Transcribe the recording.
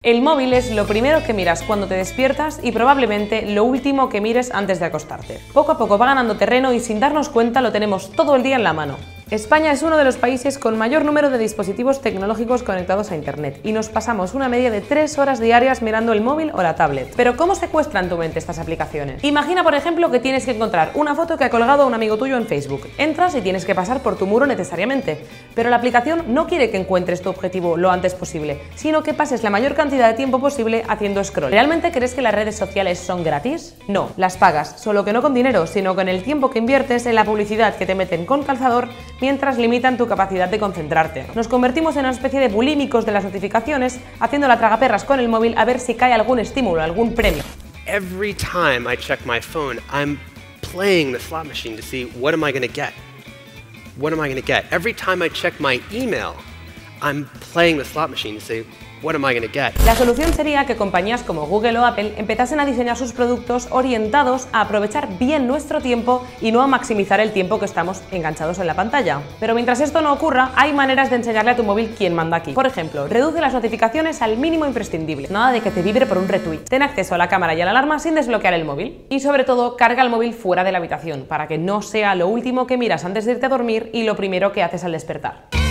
El móvil es lo primero que miras cuando te despiertas y probablemente lo último que mires antes de acostarte. Poco a poco va ganando terreno y sin darnos cuenta lo tenemos todo el día en la mano. España es uno de los países con mayor número de dispositivos tecnológicos conectados a Internet y nos pasamos una media de 3 horas diarias mirando el móvil o la tablet. Pero ¿cómo secuestran tu mente estas aplicaciones? Imagina, por ejemplo, que tienes que encontrar una foto que ha colgado un amigo tuyo en Facebook. Entras y tienes que pasar por tu muro necesariamente, pero la aplicación no quiere que encuentres tu objetivo lo antes posible, sino que pases la mayor cantidad de tiempo posible haciendo scroll. ¿Realmente crees que las redes sociales son gratis? No, las pagas, solo que no con dinero, sino con el tiempo que inviertes en la publicidad que te meten con calzador mientras limitan tu capacidad de concentrarte. Nos convertimos en una especie de bulímicos de las notificaciones, haciendo la tragaperras con el móvil a ver si cae algún estímulo, algún premio. Every time I check my phone, I'm playing the slot machine to see what am I going to get. What am I going to get? Every time I check my email, I'm playing the slot machine to say what am I going to get. La solución sería que compañías como Google o Apple empezasen a diseñar sus productos orientados a aprovechar bien nuestro tiempo y no a maximizar el tiempo que estamos enganchados en la pantalla. Pero mientras esto no ocurra, hay maneras de enseñarle a tu móvil quién manda aquí. Por ejemplo, reduce las notificaciones al mínimo imprescindible. Nada de que te vibre por un retweet. Ten acceso a la cámara y a la alarma sin desbloquear el móvil. Y sobre todo, carga el móvil fuera de la habitación, para que no sea lo último que miras antes de irte a dormir y lo primero que haces al despertar.